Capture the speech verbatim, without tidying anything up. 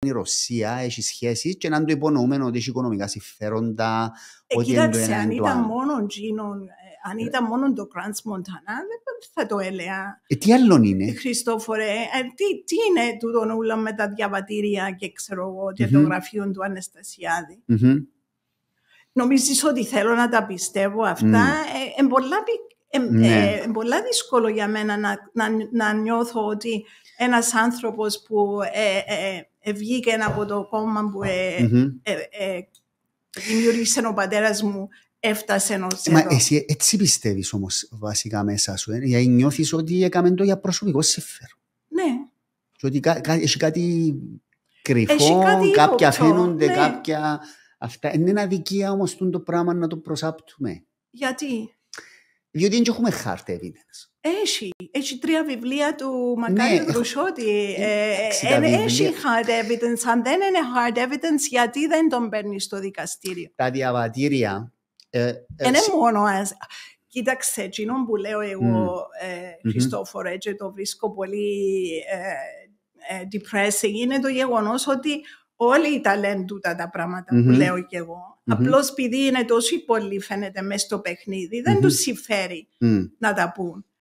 η Ρωσία έχει σχέσεις και να το υπονοούμε ότι έχει οικονομικά συμφέροντα. Ε, κοίταξε, αν ήταν μόνο Gino, αν ήταν μόνο το Crans Montana, δεν θα το έλεγα. Ε, τι άλλον είναι. Χριστόφορε, ε, τι, τι είναι τούτο όλα με τα διαβατήρια και ξέρω εγώ και mm-hmm. το γραφείο του Αναστασιάδη. Mm-hmm. Νομίζεις ότι θέλω να τα πιστεύω αυτά. Mm. Ε, πολλά, ε, ναι. ε, πολλά δύσκολο για μένα να, να, να νιώθω ότι ένας άνθρωπος που ε, ε, ε, βγήκε από το κόμμα που ε, mm-hmm. ε, ε, δημιούργησε ο πατέρας μου, έφτασε ως Μα εδώ. εσύ έτσι πιστεύεις όμως βασικά μέσα σου, ε? Γιατί νιώθεις ότι έκαμε το για προσωπικό συμφέρον. Ναι. Και ότι κα, κα, έχει κάτι κρυφό, έχει κάτι κάποια ύποπτο, φαίνονται, ναι. κάποια... Αυτά. Είναι ένα αδικία όμως το πράγμα να το προσάπτουμε. Γιατί? Διότι δεν έχουμε hard evidence. Έχει. Έχει τρία βιβλία του Μακάριου ναι, Βρουσότη. Ε, ε, έχει hard evidence. Αν δεν είναι hard evidence, γιατί δεν τον παίρνει στο δικαστήριο. Τα διαβατήρια... Ε, ε, είναι ε, μόνο... Ας, κοίταξε, εκείνο που λέω εγώ, mm. ε, Χριστόφορε, mm-hmm. και το βρίσκω πολύ ε, ε, depressing, είναι το γεγονός ότι όλοι τα λένε τούτα τα πράγματα mm-hmm. που λέω και εγώ. Mm-hmm. Απλώς επειδή είναι τόσο πολύ φαίνεται μέσα στο παιχνίδι, δεν mm-hmm. τους συμφέρει mm. να τα πούν.